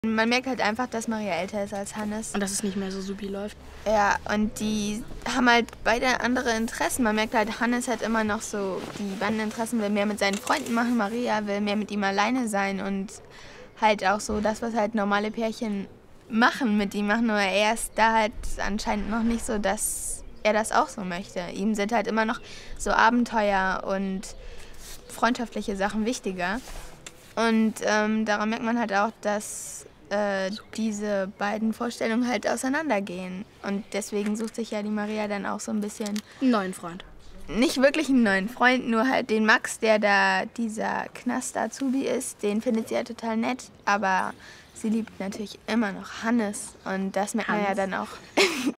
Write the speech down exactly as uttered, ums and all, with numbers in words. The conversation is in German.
Man merkt halt einfach, dass Maria älter ist als Hannes. Und dass es nicht mehr so supi läuft. Ja, und die haben halt beide andere Interessen. Man merkt halt, Hannes hat immer noch so die Bandeninteressen, will mehr mit seinen Freunden machen. Maria will mehr mit ihm alleine sein und halt auch so das, was halt normale Pärchen machen, mit ihm machen. Nur er ist da halt anscheinend noch nicht so, dass er das auch so möchte. Ihm sind halt immer noch so Abenteuer und freundschaftliche Sachen wichtiger. Und ähm, daran merkt man halt auch, dass äh, diese beiden Vorstellungen halt auseinandergehen. Und deswegen sucht sich ja die Maria dann auch so ein bisschen... Einen neuen Freund. Nicht wirklich einen neuen Freund, nur halt den Max, der da dieser Knast-Azubi ist. Den findet sie ja total nett, aber sie liebt natürlich immer noch Hannes. Und das merkt man ja Hans. dann auch